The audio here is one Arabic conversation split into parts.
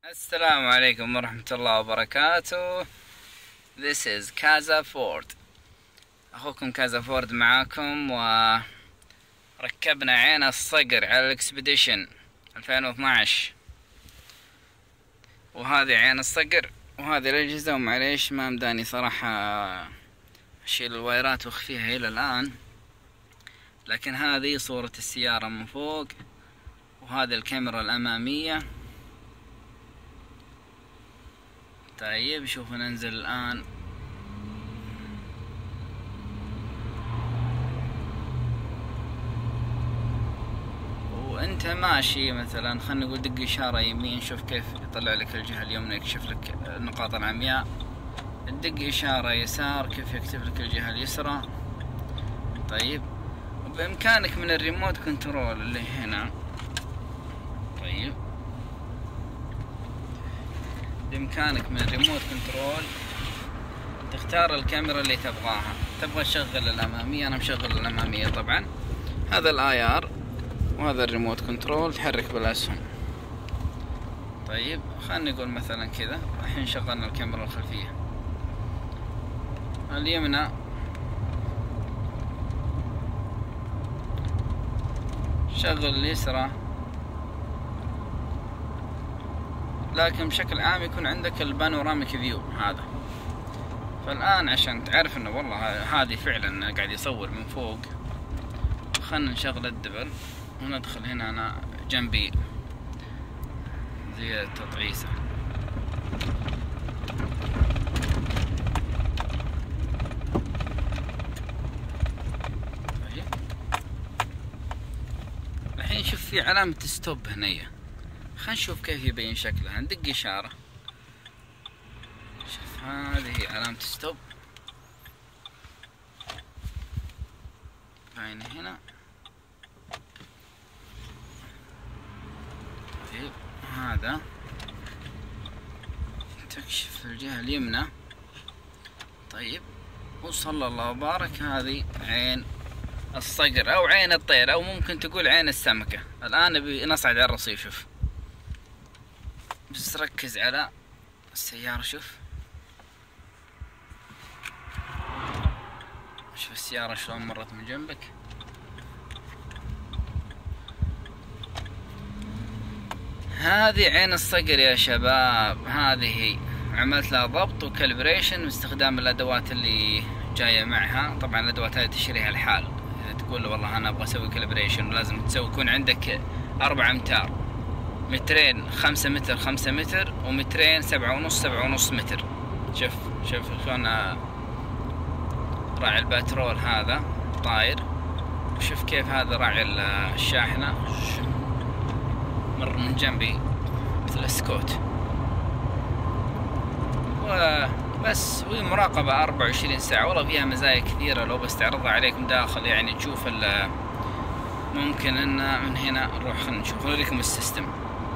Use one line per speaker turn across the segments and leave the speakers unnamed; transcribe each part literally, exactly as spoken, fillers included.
السلام عليكم ورحمة الله وبركاته. This is كازا فورد. أخوكم كازا فورد معاكم، وركبنا عين الصقر على الإكسبيديشن ألفين واثناعش، وهذه عين الصقر وهذه الأجهزة. ومعليش ما مداني صراحة أشيل الوايرات وأخفيها إلى الآن، لكن هذه صورة السيارة من فوق، وهذه الكاميرا الأمامية. طيب شوفوا ننزل الآن. وانت ماشي مثلا خلنا نقول دق إشارة يمين، شوف كيف يطلع لك الجهة اليمنى، يكشف لك النقاط العمياء. تدق إشارة يسار كيف يكتب لك الجهة اليسرى. طيب وبإمكانك من الريموت كنترول اللي هنا، طيب بإمكانك من الريموت كنترول تختار الكاميرا اللي تبغاها. تبغى تشغل الأمامية، أنا مشغل الأمامية طبعا. هذا الآي آر وهذا الريموت كنترول، تحرك بالأسهم. طيب خلينا نقول مثلا كذا، الحين شغلنا الكاميرا الخلفية. اليمنى شغل اليسرى، لكن بشكل عام يكون عندك البانوراميك فيو هذا. فالآن عشان تعرف انه والله هذه فعلا قاعد يصور من فوق، خلنا نشغل الدبل وندخل هنا. انا جنبي زي التطعيسة. طيب الحين شوف في علامة ستوب هنية، خلينا نشوف كيف يبين شكلها. ندق إشارة، شوف هذه علامة ستوب باينة هنا. طيب هذا تكشف الجهة اليمنى. طيب وصلى الله وبارك، هذه عين الصقر أو عين الطير، أو ممكن تقول عين السمكة. الآن نبي نصعد على الرصيف. شوف بس ركز على السيارة، شوف شوف السيارة شلون مرت من جنبك. هذه عين الصقر يا شباب، هذه هي. عملت لها ضبط وكالبريشن باستخدام الأدوات اللي جاية معها. طبعا الأدوات هذه تشتريها الحال. إذا تقول والله أنا أبغى أسوي كالبريشن، لازم تسوي يكون عندك أربعة أمتار، مترين خمسة متر خمسة متر، ومترين سبعة ونص سبعة ونص متر. شوف شوف شلون راعي البترول هذا طاير، وشوف كيف هذا راعي الشاحنة مر من جنبي مثل السكوت. وبس وهي مراقبة أربعة وعشرين ساعة. والله فيها مزايا كثيرة لو بستعرضها عليكم داخل، يعني تشوف ممكن ان من هنا نروح خلينا نشوف نوريكم السيستم.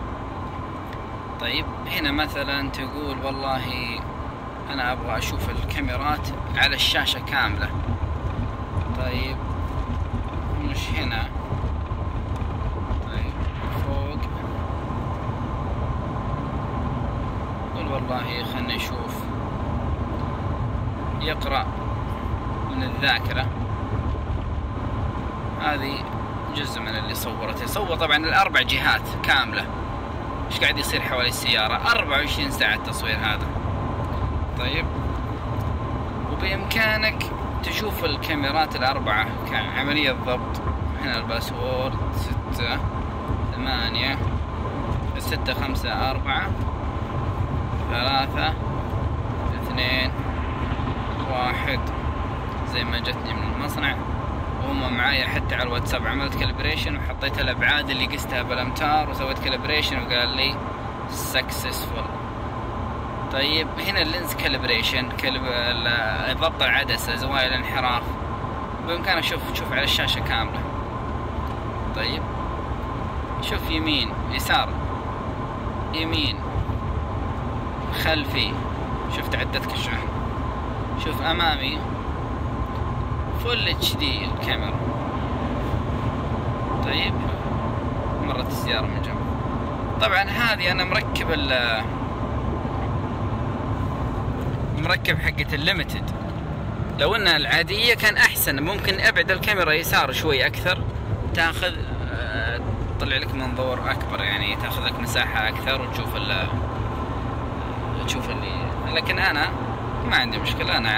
طيب هنا مثلا تقول والله انا ابغى اشوف الكاميرات على الشاشة كاملة. طيب مش هنا، طيب فوق قول والله خلنا نشوف، يقرأ من الذاكرة. هذه جزء من اللي صورته. صور طبعا الاربع جهات كاملة، ايش قاعد يصير حوالي السيارة. أربعة وعشرين ساعة التصوير هذا. طيب وبإمكانك تشوف الكاميرات الأربعة كعملية ضبط. هنا الباسورد ستة ثمانية ستة خمسة أربعة ثلاثة اثنين واحد، زي ما جتني من المصنع. وهم معايا حتى على الواتساب. عملت كالبريشن وحطيت الأبعاد اللي قستها بالأمتار، وسويت كالبريشن وقال لي سكسسفول. طيب هنا اللينز كالبريشن، كالب... ضبط العدسة، زوايا الانحراف، بإمكانك شوف تشوف على الشاشة كاملة. طيب شوف يمين يسار، يمين خلفي، شوف تعدتك الشحن. شوف أمامي فل اتش دي الكاميرا. طيب مرت السيارة من جنب. طبعا هذه انا مركب ال مركب حقة الليمتد. لو انها العادية كان احسن، ممكن ابعد الكاميرا يسار شوي اكثر تاخذ تطلع لك منظور اكبر، يعني تاخذ لك مساحة اكثر وتشوف ال تشوف اللي، لكن انا ما عندي مشكلة. انا